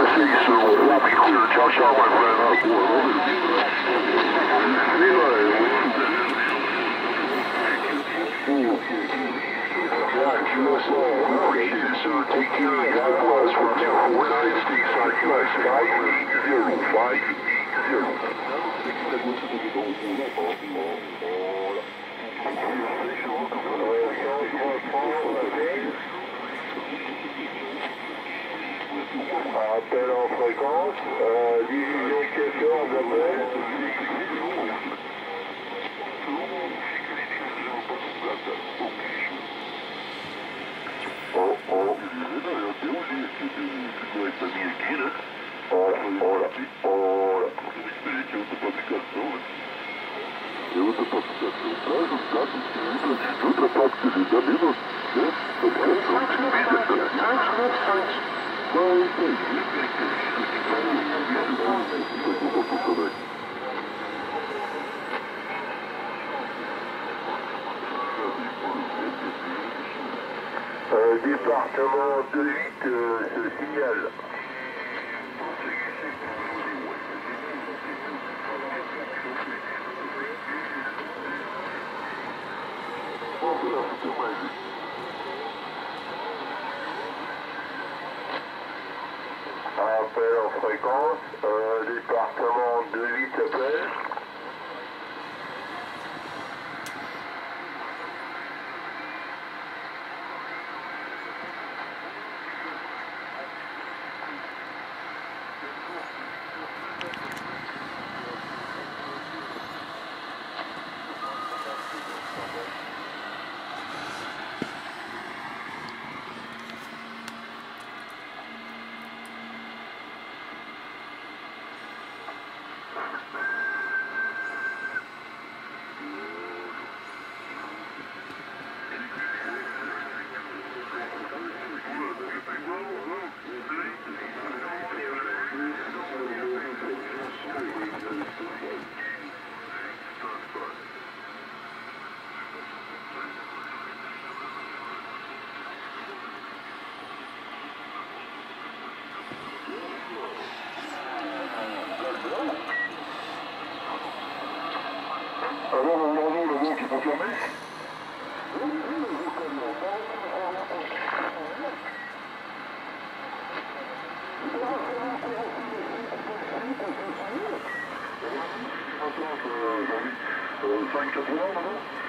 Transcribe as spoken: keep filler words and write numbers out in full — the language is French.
Appel en fréquence, euh, division quatorze appel. Oh, oh. Oh, oh là, oh là. Et outra participação para ajudar os outra parte de da mesma, né? Não entendi. Euh, département deux huit euh, se signale. Appel en fréquence, euh, département deux huit appel. Alors, aujourd'hui, le mot qui est confirmé. cinq quatre-vingts,